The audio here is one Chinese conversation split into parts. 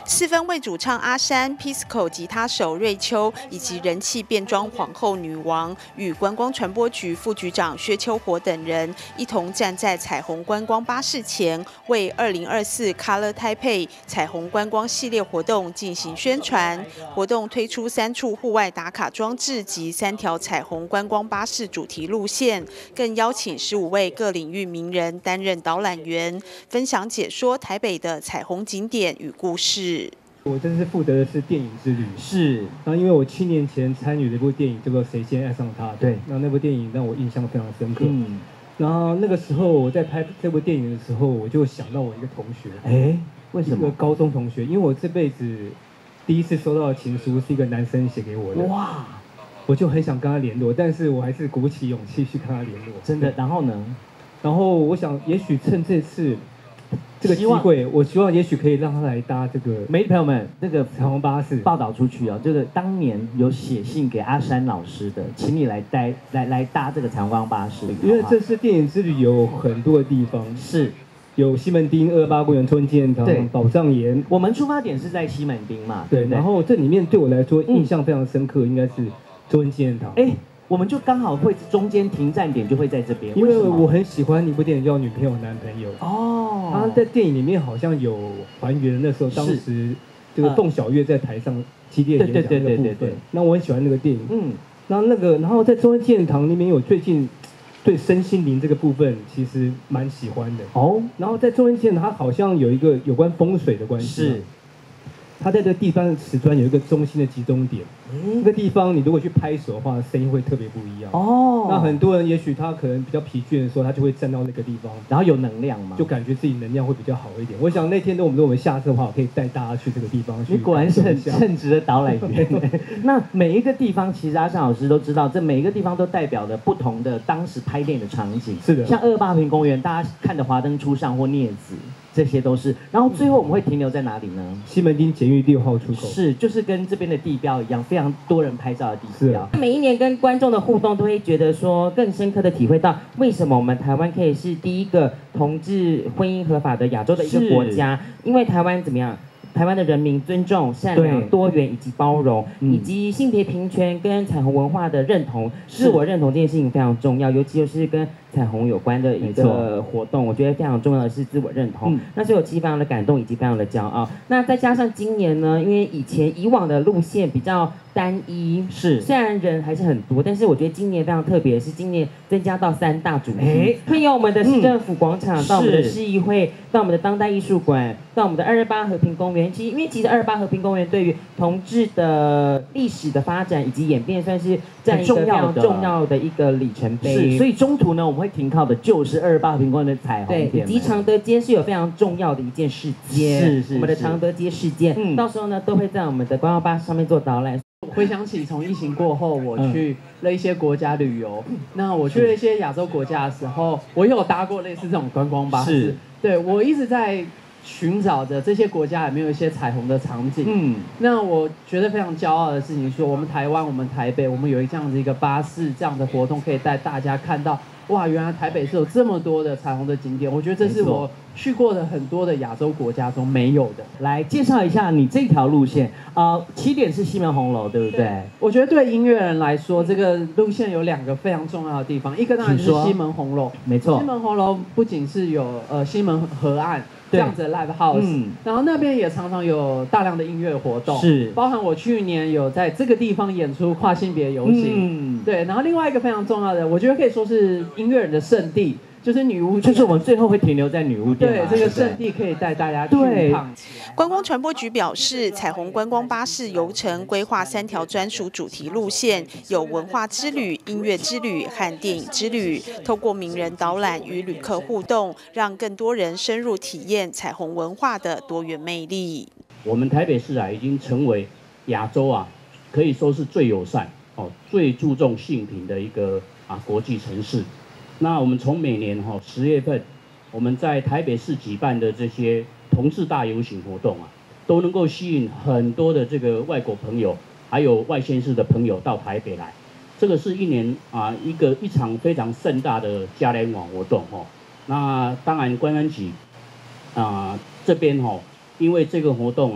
4分卫主唱阿山、Pisco 吉他手瑞秋以及人气变装皇后女王与观光传播局副局长薛秋活等人一同站在彩虹观光巴士前，为2024 Color Taipei 彩虹观光系列活动进行宣传。活动推出3处户外打卡装置及3条彩虹观光巴士主题路线，更邀请15位各领域名人担任导览员，分享解说台北的彩虹景点与故事。 我这次负责的是电影之旅， 是。 然后因为我7年前参与了一部电影叫做《谁先爱上他》， 对， 那部电影让我印象非常深刻。然后那个时候我在拍这部电影的时候，我就想到我一个同学， 为什么？ 一个高中同学，因为我这辈子第一次收到的情书是一个男生写给我的， 哇， 我就很想跟他联络，但是我还是鼓起勇气去跟他联络。 真的，然后呢？ 然后我想，也许趁这次这个机会，我希望也许可以让他来搭这个。 媒体朋友们，这个彩虹巴士报道出去哦，这个当年有写信给阿山老师的，请你来搭这个彩虹观光巴士。 因为这次电影之旅有很多的地方， 是有西门町、228公园、中正纪念堂、宝藏岩。 我们出发点是在西门町嘛， 对。然后这里面对我来说印象非常深刻，应该是中正纪念堂。 我们就刚好会中间停站点就会在这边， 因为我很喜欢一部电影叫《女朋友男朋友》哦，他在电影里面好像有还原那时候当时这个凤小岳在台上激烈演讲那个部分，那我很喜欢那个电影，然后在中央纪念堂那边，我最近对身心灵这个部分其实蛮喜欢的哦，然后在中央纪念堂，它好像有一个有关风水的关系，是。它在这个地方的瓷砖有一个中心的集中点，那个地方你如果去拍手的话，声音会特别不一样哦。那很多人也许他可能比较疲倦的时候，他就会站到那个地方， 然后有能量嘛， 就感觉自己能量会比较好一点。我想那天如果我们下次的话，我可以带大家去这个地方去。 你果然是很称职的导览员。那每一个地方，其实阿山老师都知道，这每一个地方都代表了不同的当时拍电影的场景。 是的， 像228和平公园，大家看的《华灯初上》或《镊子》。这些都是，然后最后我们会停留在哪里呢？ 西门町捷运6号出口。 是，就是跟这边的地标一样，非常多人拍照的地标。每一年跟观众的互动，都会觉得说更深刻的体会到，为什么我们台湾可以是第一个同志婚姻合法的亚洲的一个国家？因为台湾怎么样？台湾的人民尊重、善良、多元以及包容，以及性别平权跟彩虹文化的认同、自我认同这件事情非常重要，尤其就是跟彩虹有关的一个活动，我觉得非常重要的是自我认同。那所以我其实非常的感动以及非常的骄傲。那再加上今年呢，因为以往的路线比较单一，是虽然人还是很多，但是我觉得今年非常特别，是今年增加到3大主题，会有我们的市政府广场，到我们的市议会，到我们的当代艺术馆，到我们的228和平公园。因为其实228和平公园对于同志的历史的发展以及演变，算是占一个非常重要的一个里程碑。是，所以中途呢，我们会停靠的就是228和平公园的彩虹点，以及常德街是有非常重要的一件事件，我们的常德街事件，到时候呢都会在我们的观光巴士上面做导览。 回想起从疫情过后，我去了一些国家旅游。那我去了一些亚洲国家的时候，我有搭过类似这种观光巴士。对，我一直在寻找着这些国家有没有一些彩虹的场景。那我觉得非常骄傲的事情是，我们台湾、我们台北，我们有这样子一个巴士这样的活动，可以带大家看到。哇，原来台北是有这么多的彩虹的景点，我觉得这是我去过的很多的亚洲国家中没有的。 来介绍一下你这条路线，起点是西门红楼，对不对？ 我觉得对音乐人来说，这个路线有2个非常重要的地方，一个当然就是西门红楼， 没错。 西门红楼不仅是有西门河岸这样子的 live house，然后那边也常常有大量的音乐活动，是包含我去年有在这个地方演出跨性别游行，对，然后另外一个非常重要的，我觉得可以说是音乐人的圣地，就是女巫， 就是我们最后会停留在女巫店。 对，这个圣地可以带大家去一趟。 观光传播局表示，彩虹观光巴士游程规划3条专属主题路线，有文化之旅、音乐之旅和电影之旅。透过名人导览与旅客互动，让更多人深入体验彩虹文化的多元魅力。 我们台北市已经成为亚洲可以说是最友善、最注重性平的一个国际城市。那我们从每年10月份，我们在台北市举办的这些同志大游行活动都能够吸引很多的这个外国朋友，还有外县市的朋友到台北来。这个是一年一场非常盛大的嘉年华活动那当然观光局这边因为这个活动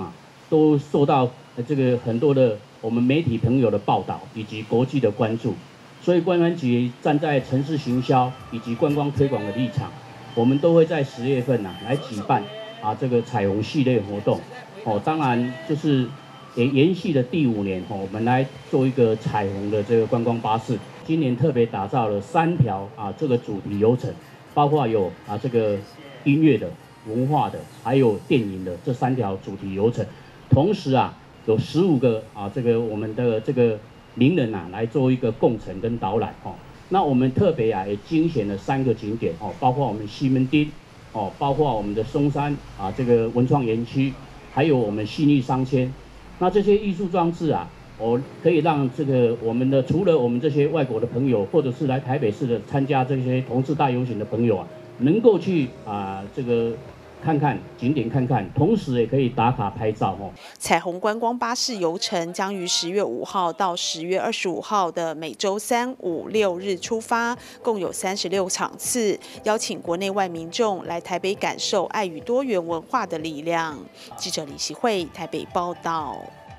都受到这个很多的我们媒体朋友的报道以及国际的关注，所以观光局站在城市行销以及观光推广的立场，我们都会在10月份来举办这个彩虹系列活动。当然就是也延续的第5年我们来做一个彩虹的这个观光巴士。今年特别打造了3条这个主题游程，包括有这个音乐的、文化的，还有电影的这3条主题游程。同时有15个这个我们的这个名人来做一个共乘跟导览那我们特别也精选了3个景点包括我们西门町包括我们的松山这个文创园区，还有我们信义商圈。那这些艺术装置可以让这个我们的除了我们这些外国的朋友，或者是来台北市的参加这些同志大游行的朋友能够去这个看看景点看看，同时也可以打卡拍照彩虹观光巴士游程将于10月5号到10月25号的每周3、5、6日出发，共有36场次，邀请国内外民众来台北感受爱与多元文化的力量。记者李希慧台北报道。